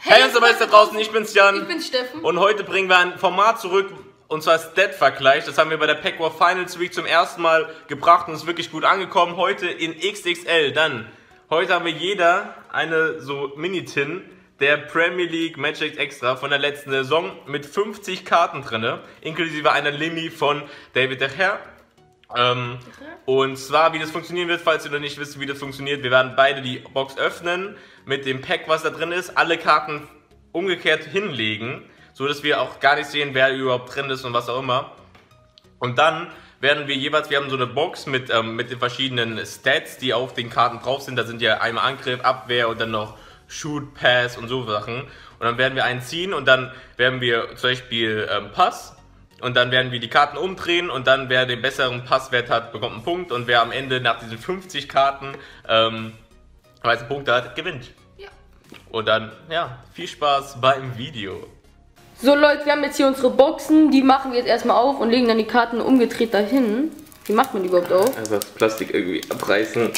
Hey, und so weiter da draußen, ich bin's Jan. Ich bin's Steffen. Und heute bringen wir ein Format zurück, und zwar Stat-Vergleich. Das haben wir bei der Pack War Finals Week zum ersten Mal gebracht und ist wirklich gut angekommen. Heute in XXL. Dann, heute haben wir jeder eine so Mini-Tin der Premier League Magic Extra von der letzten Saison mit 50 Karten drin, inklusive einer Limi von David De Gea. Und zwar, wie das funktionieren wird, falls ihr noch nicht wisst, wie das funktioniert, wir werden beide die Box öffnen, mit dem Pack, was da drin ist, alle Karten umgekehrt hinlegen, so dass wir auch gar nicht sehen, wer überhaupt drin ist und was auch immer. Und dann werden wir jeweils, wir haben so eine Box mit den verschiedenen Stats, die auf den Karten drauf sind. Da sind ja einmal Angriff, Abwehr und dann noch Shoot, Pass und so Sachen. Und dann werden wir einen ziehen und dann werden wir zum Beispiel Pass. Und dann werden wir die Karten umdrehen und dann wer den besseren Passwert hat, bekommt einen Punkt. Und wer am Ende nach diesen 50 Karten weiße Punkte hat, gewinnt. Ja. Und dann, ja, viel Spaß beim Video. So Leute, wir haben jetzt hier unsere Boxen, die machen wir jetzt erstmal auf und legen dann die Karten umgedreht dahin. Wie macht man die überhaupt auf? Einfach das Plastik irgendwie abreißen.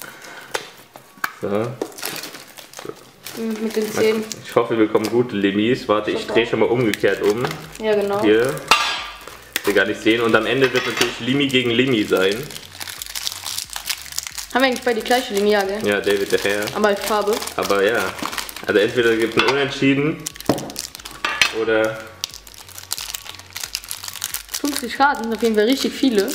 So. Mit den Zähnen. Ich hoffe, wir bekommen gute Limis. Warte, ich drehe schon mal umgekehrt um. Ja, genau. Hier. Wir gar nicht sehen. Und am Ende wird natürlich Limi gegen Limi sein. Haben wir eigentlich beide die gleiche Linie, gell? Ja, David De Gea. Aber halt Farbe. Aber ja. Also entweder gibt es ein Unentschieden oder 50 Karten, auf jeden Fall richtig viele.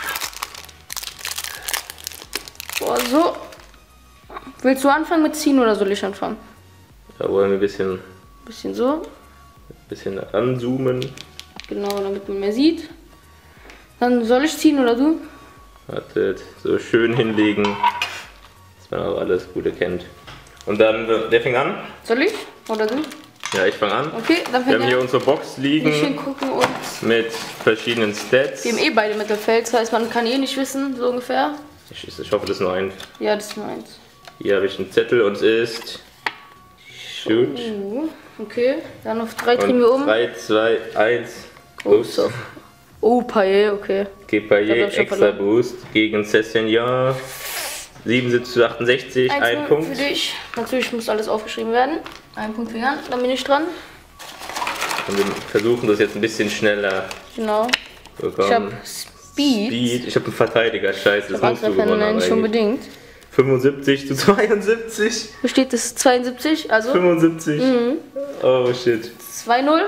Boah, so. Willst du anfangen mit ziehen oder soll ich anfangen? da wollen wir ein Bisschen so. bisschen ranzoomen. Genau, damit man mehr sieht. Dann soll ich ziehen oder du? Wartet, so schön hinlegen, dass man auch alles gut erkennt. Und dann, wer fängt an? Soll ich oder du? Ja, ich fange an. Okay, dann Wir fängt haben hier unsere Box liegen schön gucken und mit verschiedenen Stats. wir haben eh beide Mittelfeld, das heißt man kann eh nicht wissen, so ungefähr. Ich hoffe, das ist nur ein. Ja, das ist nur eins. Hier habe ich einen Zettel und es ist Shoot. Okay, dann auf 3 drehen wir um. 3, 2, 1. Ups. Oh, Paillet, okay. Paillet, extra Boost gegen Sessignon. 77 zu 68, ein Punkt. Für dich. Natürlich muss alles aufgeschrieben werden. Ein Punkt für Jan, dann bin ich dran. Und wir versuchen das jetzt ein bisschen schneller Genau. zu bekommen. Ich habe Speed. Ich habe einen Verteidiger, scheiße, das musst du Angreifer, gewonnen nein, haben nicht eigentlich. unbedingt. 75 zu 72. Wo steht das? 72, also 75. Oh shit. 2-0.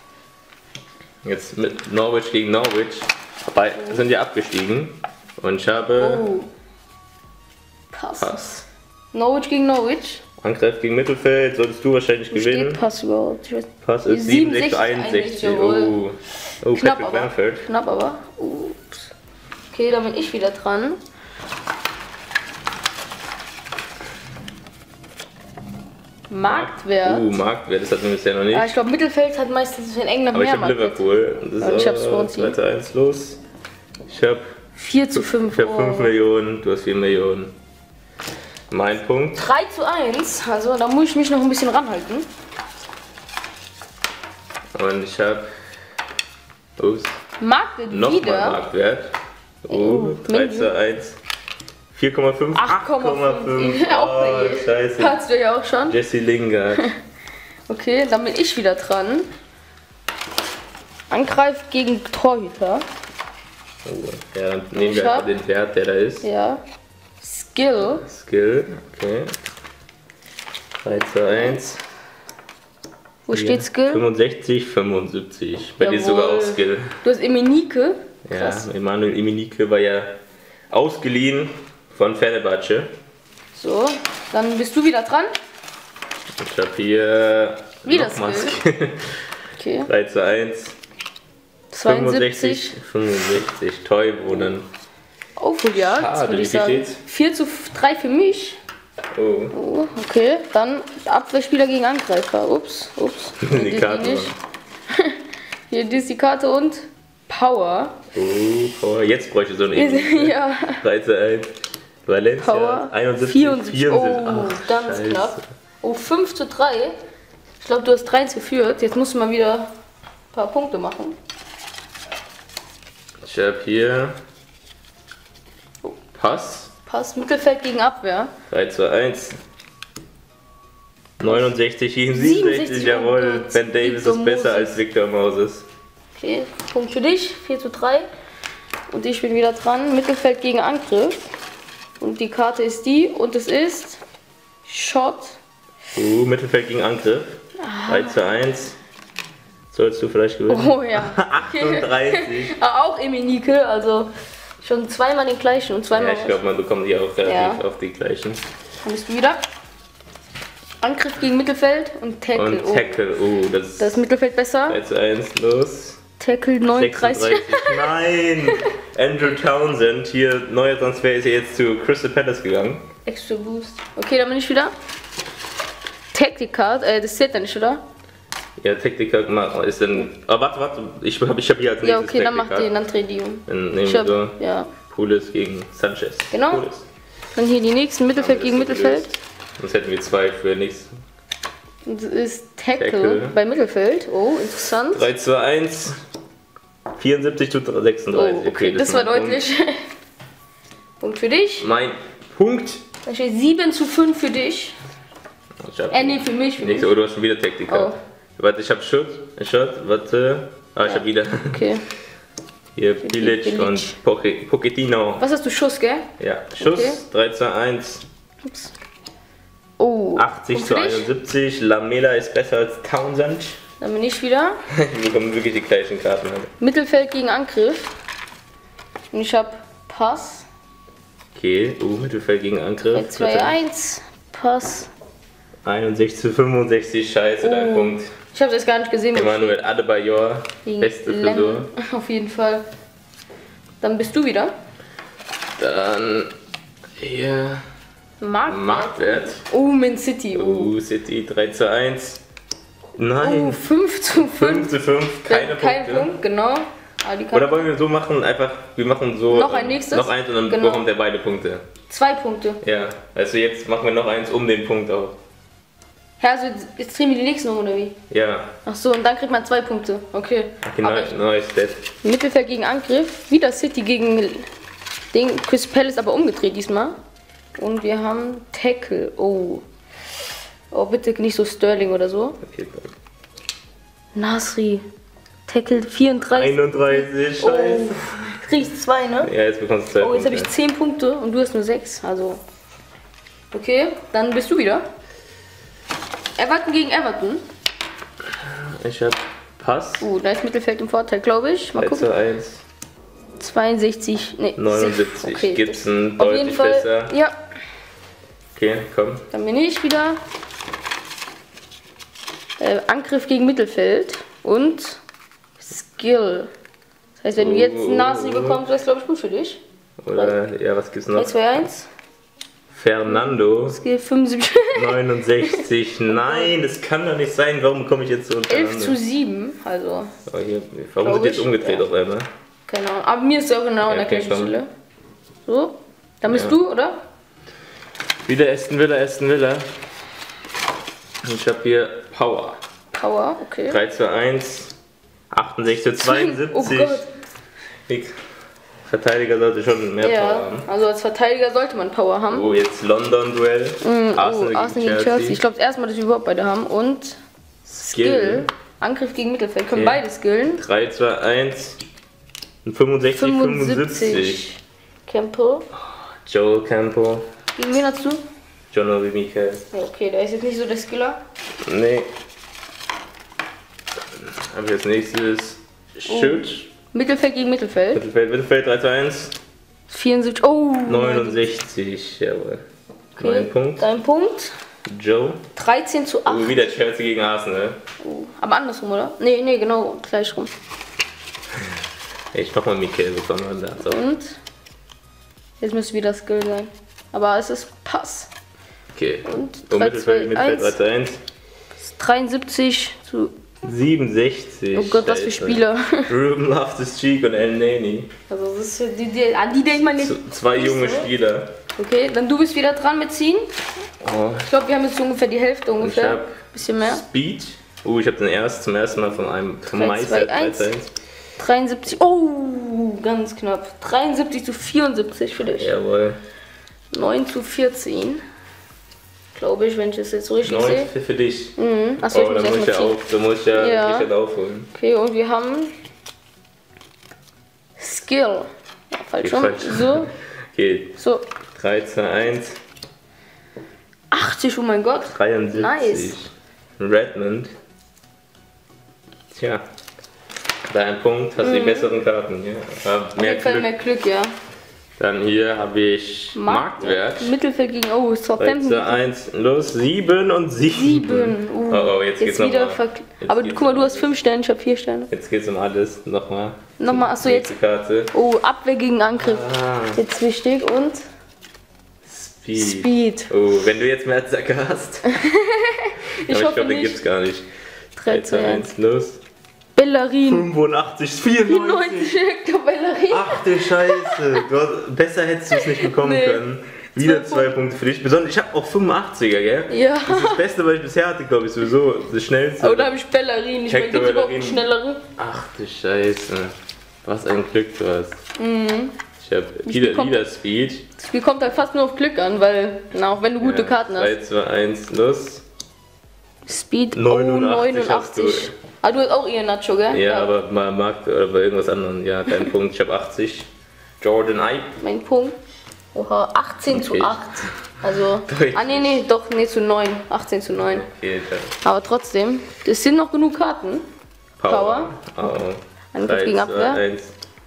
Jetzt mit Norwich gegen Norwich. Dabei sind ja abgestiegen. Und ich habe Oh. Pass. Pass. Norwich gegen Norwich. Angriff gegen Mittelfeld, solltest du wahrscheinlich Wo gewinnen. steht Pass überhaupt? Ich weiß nicht. Pass ist 67 zu 61. Oh, oh Knapp Patrick aber. Bamford. Knapp aber. Ups. Okay, dann bin ich wieder dran. Marktwert. Marktwert, das hatten wir bisher noch nicht. Ja, ich glaube, Mittelfeld hat meistens in England Aber ich mehr habe Marktwert. Liverpool. Und das Und ist ich hab's vor uns hier. 2-1 los. Ich habe 4 zu 5. 5 Millionen, du hast 4 Millionen. Mein Punkt. 3 zu 1, also da muss ich mich noch ein bisschen ranhalten. Und ich habe Marktwert nochmal wieder. Marktwert. Oh, 3 zu 1. 4,5. 8,5. Auch bei Oh, ihr. scheiße. Hattest du ja auch schon. Jesse Lingard. Okay, dann bin ich wieder dran. Angreif gegen Torhüter. Oh, ja, dann nehmen Ich wir einfach hab- den Wert, der da ist. Ja. Skill. Skill, okay. 3 zu 1. Wo steht Skill? 65, 75. Bei dir sogar auch Jawohl. Skill. Du hast Emenike. Ja, Krass. Emanuel Emenike war ja ausgeliehen von Fenerbahce. So, dann bist du wieder dran. Ich habe hier Wieder nochmal Skill. Skill. Okay. 3 zu 1. 72. 65. Toivonen. Oh, ja, das Schade, würde ich wie viel sagen. steht's? 4 zu 3 für mich. Oh, Oh, okay, dann Abwehrspieler gegen Angreifer. Ups. die Karte. nicht. Hier ist die Karte und Power. Oh, jetzt bräuchte ich so eine Emenike. Ja, 3 zu 1. Valencia, Power. 71, 74. Oh, Ach, ganz Scheiße. knapp. Oh, 5 zu 3. Ich glaube, du hast 3 geführt. Jetzt musst du mal wieder ein paar Punkte machen. Ich habe hier Pass. Pass, Mittelfeld gegen Abwehr. 3 zu 1. 69 gegen 67, 67, jawohl. oh, Ben Davis Victor ist besser Moses. als Victor Moses. Okay, Punkt für dich, 4:3. Und ich bin wieder dran. Mittelfeld gegen Angriff. Und die Karte ist die. Und es ist Shot. Mittelfeld gegen Angriff. 3:1. Sollst du vielleicht gewinnen? Oh ja. 38. Auch Eminike, also schon zweimal den gleichen und zweimal. Ja, ich glaube, man bekommt die auch relativ auf die gleichen. Dann bist du wieder. Angriff gegen Mittelfeld und Tackle. Und Tackle, das ist Das Mittelfeld besser. 3:1, los. Tackle 39. 36. Nein! Andrew Townsend, hier, neuer Transfer, ist ja jetzt zu Crystal Palace gegangen. Extra Boost. Okay, dann bin ich wieder. Tactic Card, das zählt ja nicht, oder? Ja, Taktiker ist dann. Oh, warte, ich hab hier als nächstes. Ja, okay, dann mach Taktiker. den, dann dreh die um. Dann nehmen wir so Ja. Pulis gegen Sanchez. Genau. Pulis. Dann hier die nächsten, Mittelfeld gegen Mittelfeld. Sonst hätten wir 2 für nichts. Und das ist Tackle, Tackle. bei Mittelfeld. Oh, interessant. 3:1. 74:36. Oh, okay, das war ist mein deutlich. Punkt für dich. Mein Punkt. Da steht 7:5 für dich. Ich hab Nee, für mich. nächste, oh, du hast schon wieder Taktiker. Oh. Warte, ich hab Shot, warte. Ich hab wieder. Okay. Hier Pilic und Pochettino. Was hast du, Schuss, gell? Ja, Schuss, Okay. 3:1. Ups. Oh. 80 Und zu für dich? 71. Lamela ist besser als Townsend. Dann bin ich wieder. Wir bekommen wirklich die gleichen Karten. Mittelfeld gegen Angriff. Und ich hab Pass. Okay, Mittelfeld gegen Angriff. 2:1. Pass. 61 zu 65, scheiße, dein Punkt. Ich habe das gar nicht gesehen. Emmanuel Adebayor, Gegen beste Frisur. Lennon. Auf jeden Fall. Dann bist du wieder. Dann hier Marktwert. Oh, Man City. Oh, City 3:1. Nein, 5:5. 5 zu 5, keine Kein Punkte. Punkt, genau. Aber die Oder wollen wir so machen, einfach, wir machen so Noch ein nächstes? noch eins und dann Genau. bekommt er beide Punkte. 2 Punkte. Ja, also jetzt machen wir noch eins um den Punkt auch. Ja, also jetzt drehen wir die nächsten um, oder wie? Ja, Ach so, und dann kriegt man 2 Punkte. Okay. genau, Aber neues Stat. Mittelfeld gegen Angriff. Wieder City gegen den Chris Palace, aber umgedreht diesmal. Und wir haben Tackle. Oh. Oh, bitte nicht so Sterling oder so. Okay, Nasri. Tackle 34. 31, Oh, scheiße. kriegst 2, ne? Ja, jetzt bekommst du 2 Oh, jetzt habe Punkte. ich 10 Punkte und du hast nur 6. Also. Okay, dann bist du wieder. Everton gegen Everton. Ich hab Pass. Da ist Mittelfeld im Vorteil, glaube ich. Mal gucken. 3:1. 62, nee. 79. Okay, Gibson auf jeden deutlich Fall. besser. Ja, Okay, komm. dann bin ich wieder. Angriff gegen Mittelfeld und Skill. Das heißt, wenn du jetzt einen Nasi bekommst, wäre es, glaube ich, gut für dich. Oder, ja, was gibt's noch? 3, 2, 1. Fernando. Skill 75. 69. Nein, das kann doch nicht sein. Warum komme ich jetzt so unter 11 zu 7. Also, Oh, hier, warum sind jetzt ich, umgedreht ja. auf einmal? keine Ahnung. Aber mir ist ja auch genau an der okay, gleichen komm. Stelle. So, dann bist Ja. du, oder? Wieder Aston Villa. Und ich habe hier Power. Power, okay. 3:1. 68 zu 72. Oh Gott. Die Verteidiger sollte schon mehr Power Ja, haben. also als Verteidiger sollte man Power haben. Oh, jetzt London-Duell. Arsenal gegen Chelsea. Ich glaube, das erste Mal, dass wir überhaupt beide haben. Und Skill. Angriff gegen Mittelfeld. Können Okay. beide skillen. 3:1. 65, 75. Campbell. Joel Campbell. Gegen wen hast du? John Obi Mikel. Ja, okay, der ist jetzt nicht so der Skiller. Nee. Aber als nächstes Shoot. Mittelfeld gegen Mittelfeld. Mittelfeld 3:1. 74. Oh! 69, jawohl. Okay. Mein Punkt. Dein Punkt. Joe. 13 zu 8. Oh, wieder Chelsea gegen Arsenal. Aber andersrum, oder? Nee, genau, gleich rum. Ich mach mal Mikel bekommen. So. Und jetzt müsste wieder Skill sein. Aber es ist Pass. Okay. Und Oh, 3, Mittelfeld 2, 1. 3:1. 73 zu... 67. Oh Gott, was für Scheiße. Spieler. Ruben Loftus-Cheek und El Neni. Also das ist an die denkt man nicht. Zwei junge so. Spieler. Okay, dann du bist wieder dran mit ziehen. Oh, Ich glaube, wir haben jetzt so ungefähr die Hälfte ich ungefähr. hab Bisschen mehr. Speed. Oh, ich habe den zum ersten Mal vom 3, Meister 2, 1. 3:1. 73. Oh, ganz knapp. 73 zu 74 für dich. Jawohl. 9 zu 14. Glaube ich, wenn ich es jetzt so richtig 9 sehe. für dich. Achso, ich Oh, muss da muss ich ja erstmal auf, da muss ich ja Ja. Richard aufholen. Okay, und wir haben Skill. Ja, falsch rum. Falsch. So, Okay, so. 3, 2, 1, 80, oh mein Gott. 73. Nice. Redmond. Tja. Bei einem Punkt hast du die besseren Karten. Ja. Hab Auf mehr jeden Fall Glück. mehr Glück, ja. Dann hier habe ich Marktwert. Mittelfeld gegen, 3, oh, 2, Southampton. 1, los. 7 und 7. 7. Oh, jetzt geht's wieder nochmal. Aber guck mal, du hast 5 Sterne, ich habe 4 Sterne. Jetzt geht's um alles. Nochmal. Nochmal, achso, jetzt. Nächste Karte. Oh, Abwehr gegen Angriff. Ah, Jetzt wichtig und Speed. Speed. Oh, wenn du jetzt mehr Zacker hast. Ich Aber hoffe glaube, den nicht. gibt's gar nicht. 3, 3, 2, 2, 1, los. Bellerin. 85, 94. 90, der Bellerin. Ach du Scheiße. Besser hättest du es nicht bekommen Nee. können. Wieder 2 Punkte für dich. Besonders, ich habe auch 85er, gell? Ja. Das ist das Beste, was ich bisher hatte, glaube ich, sowieso. Das schnellste. Oder habe ich Bellerin? Ich meine, Hector gibt es überhaupt einen Bellerin. schnelleren? Ach du Scheiße. Was ein Glück du hast. Ich habe bekomme- wieder Speed. Das Spiel kommt halt fast nur auf Glück an, weil, na, auch wenn du gute Karten 3, hast. 2, 1, los. Speed 89 hast du. 89. Ah, du hast auch Ian Nacho, gell? Ja, aber bei Markt oder bei irgendwas anderem. Ja, kein Punkt. Ich habe 80. Jordan Ibe. Mein Punkt. Oha, 18 zu Okay. 8. Also, Deutlich. nee, zu 9. 18 zu 9. Okay, dann Aber trotzdem, es sind noch genug Karten. Power. Oh. Angriff gegen Abwehr. 1,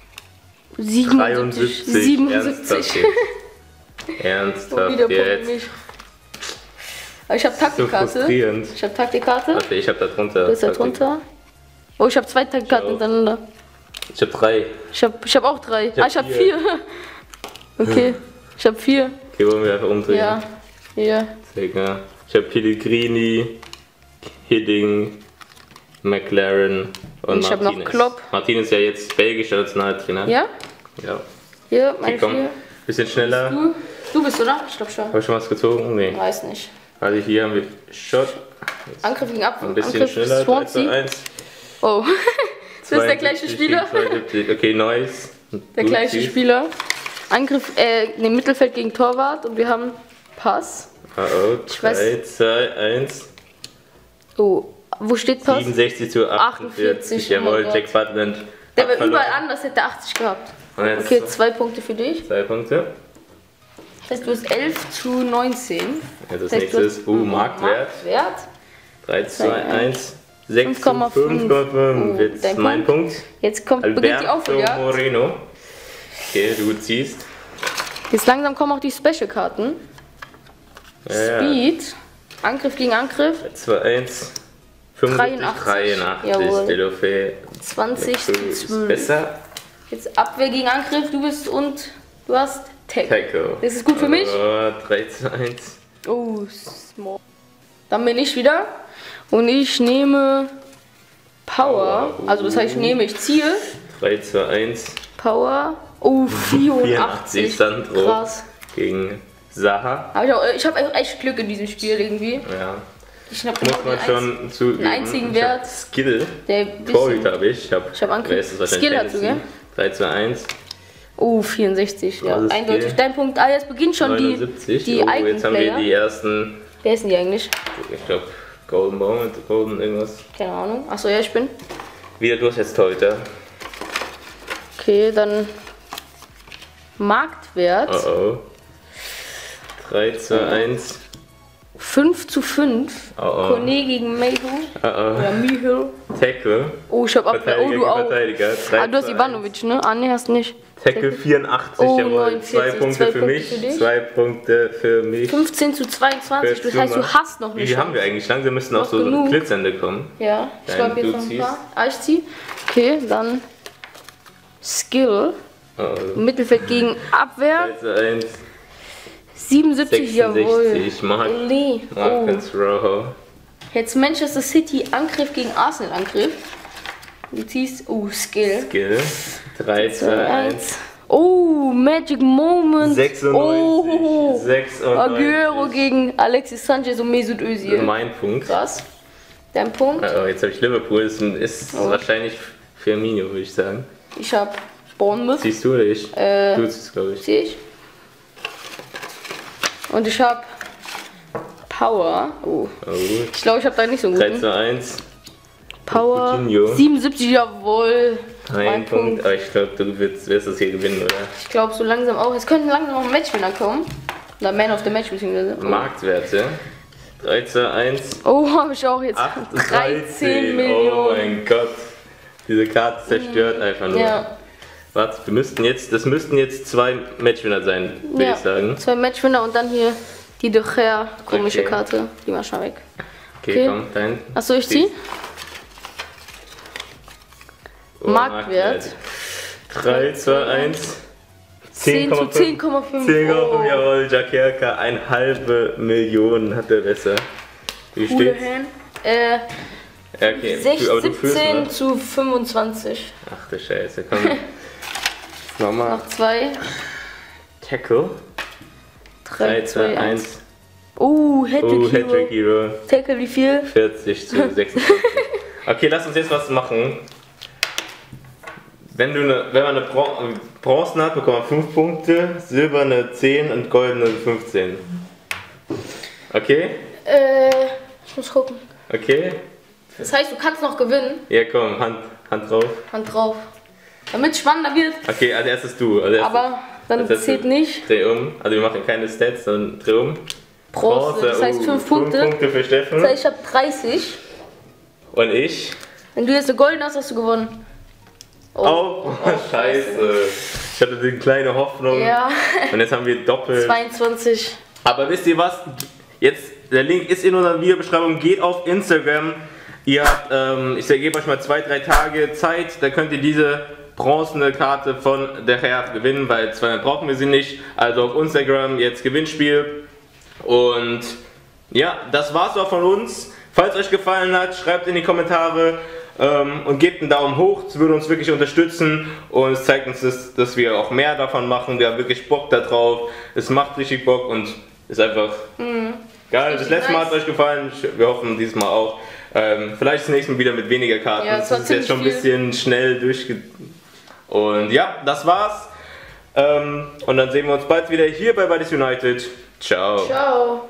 77. 77. Ernsthaft Wieder Punkt für jetzt. mich. Aber ich habe So Taktikkarte. frustrierend. Ich habe Taktikkarte. Warte, ich habe da drunter. Du bist da drunter. Oh, ich habe 2 Taktikkarten auch. hintereinander. Ich habe 3. Ich hab auch 3. hab Ich habe vier. 4. Okay, ich habe 4. Okay, wollen wir einfach umdrehen. Ja. Hier. Sehr. Ich habe Pellegrini, Hidding, McLaren und Ich hab noch Martinez. Klopp. Martinez ist ja jetzt belgischer Nationaltrainer. Ja? Ja. Hier, meine Okay, komm. 4. Bisschen schneller. Du bist, oder? Ich glaube schon. Habe ich schon was gezogen? Nee. Weiß nicht. Also hier haben wir Shot. Angriff gegen Abwehr. Ein bisschen Angriff schneller. 3, 2, Swansea. 1. Oh. Das ist der gleiche 72 Spieler. gegen 72. Okay, Neues. Der gleiche Spieler. Angriff, im Mittelfeld gegen Torwart und wir haben Pass. Oh, 3, 2, 1. Oh, wo steht Pass? 67 zu 48. 48, oh mein Jawohl, Gott. Jack Butland. Der war überall anders, hätte 80 gehabt. Und jetzt Okay, 2 Punkte für dich. 2 Punkte. Das heißt, du hast 11 zu 19. Ja, das heißt, nächste du ist Marktwert. Marktwert. 3, 2, 1. 6, 5,5. 5,5. Oh, Jetzt dein mein Punkt. Jetzt beginnt die Alberto Aufholjagd. Moreno. Okay, du ziehst. Jetzt langsam kommen auch die Special-Karten. Ja, Speed. Angriff gegen Angriff. 2, 1. 75, 83. 83. Jawohl. Delofé. 20 zu Ist 12. besser. Jetzt Abwehr gegen Angriff. Du hast Tech. Tackle. Das ist gut für mich. 3, 2, 1. Oh, small. Dann bin ich wieder. Und ich nehme Power. Also das heißt, ich ziehe 3, 2, 1. Power. Oh, 84. Sandro. Krass. Gegen Saha. Aber ich habe echt Glück in diesem Spiel irgendwie. Ja. Ich habe Muss man schon zu den einzigen Ich hab Wert. Skill. Der Torhüter bisschen. habe ich. Ich hab Angriff. wer ist das wahrscheinlich? Skill hast du, Tennessee. 3, 2, 1. Oh, 64. Ja, Das ist eindeutig. viel. Dein Punkt. Ah, jetzt beginnt schon 79. die Oh, jetzt haben wir Icon-Player. die ersten, Wer ist denn die eigentlich? ich glaube, Golden Moment, Golden irgendwas. Keine Ahnung. Achso, ja, ich bin. Wieder du hast jetzt Torhüter. Okay, dann Marktwert. Oh oh. 3, 2, 1. 5 zu 5. Oh oh. Kone gegen Mayhew. Oh oh. Oder Mihill. Tackle. Oh, ich hab Abwehr. Oh, Verteidiger du gegen auch. Verteidiger. 3, Ah, du hast 2, Ivanovic, ne? Ah, ne, hast nicht. Tackle 84, Oh, jawohl. 49, 2 Punkte zwei für Punkte mich, für dich. 2 Punkte für mich. 15 zu 22. Das heißt, du hast noch Wie nicht. viel haben wir eigentlich? Langsam müssen auch Noch so genug. Glitzernde kommen. Ja, ich Nein, glaube jetzt du noch ein ziehst. paar. Ah, ich zieh. Okay, dann Skill. Oh. Mittelfeld gegen Abwehr. 3, 2, 1. 77, jawohl. 66, Lee. Oh. Marcus Rojo. Jetzt Manchester City Angriff gegen Arsenal Angriff. Du ziehst. Oh, Skill. Skill. 3, 2, 1. Oh, Magic Moment. 96. Oh, 96. Aguero gegen Alexis Sanchez und Mesut Özil. Mein Punkt. Krass. Dein Punkt. Oh, jetzt habe ich Liverpool. Das ist Oh. wahrscheinlich Firmino, würde ich sagen. Ich hab Bournemouth. Siehst du oder ich? Du ziehst, glaube ich. Sehe ich. Und ich hab Power. Oh. Oh. Ich glaube, ich habe da nicht so einen 3 guten. zu 1. Power. Coutinho. 77, jawohl. Ein Punkt. Aber ich glaube, du wirst das hier gewinnen, oder? Ich glaube so langsam auch. Es könnte langsam noch ein Matchwinner kommen. Oder Man of the Match beziehungsweise. Oh. Marktwerte. 3 zu 1. Oh, habe ich auch jetzt. 13 Millionen. Oh mein Gott. Diese Karte zerstört einfach nur. Ja. Warte, das müssten jetzt 2 Matchwinner sein, würde Ja. ich sagen. 2 Matchwinner und dann hier die De Gea komische Okay. Karte. Die war schon weg. Okay, komm, dein. Achso, ich zieh. Oh, Marktwert. 3 zu 1. 10 zu 10,5. 10,5, jawohl, Jakerka, 1,5 Millionen hat der besser. Wie steht's? Okay, aber du führst, 17 oder? zu 25. Ach du Scheiße, komm. Nochmal. Noch 2. Tackle. 3 zu 2, 1. Oh, Oh, Hattrick Hattrick Hero. Hero. Tackle wie viel? 40 zu 26. Okay, lass uns jetzt was machen. Wenn man eine Bronzen hat, bekommt man 5 Punkte, silberne 10 und goldene 15. Okay? Ich muss gucken. Okay? Das heißt, du kannst noch gewinnen. Ja, komm, Hand drauf. Hand drauf. Damit es spannender wird. Okay, als erstes du. Als erstes, Aber dann als erstes zählt nicht. Dreh um. Also wir machen keine Stats, sondern dreh um. Bronze. Das heißt 5 Punkte. 5 Punkte für Steffen. Das heißt, ich habe 30. Und ich? Wenn du jetzt eine goldene hast, hast du gewonnen. Oh, scheiße. Ich hatte eine kleine Hoffnung. Ja. Und jetzt haben wir doppelt. 22. Aber wisst ihr was? Jetzt, der Link ist in unserer Videobeschreibung. Geht auf Instagram. Ihr habt, ich gebe euch mal 2-3 Tage Zeit. Da könnt ihr diese bronzene Karte von der Gea gewinnen, weil zweimal brauchen wir sie nicht. Also auf Instagram jetzt Gewinnspiel. Und ja, das war's auch von uns. Falls euch gefallen hat, schreibt in die Kommentare und gebt einen Daumen hoch. Das würde uns wirklich unterstützen und es zeigt uns, dass wir auch mehr davon machen. Wir haben wirklich Bock da drauf. Es macht richtig Bock und ist einfach geil. Das letzte Mal hat euch gefallen. Wir hoffen dieses Mal auch. Vielleicht das nächste Mal wieder mit weniger Karten. Ja, das ist jetzt schon ein bisschen schnell Und ja, das war's. Und dann sehen wir uns bald wieder hier bei Buddies United. Ciao. Ciao.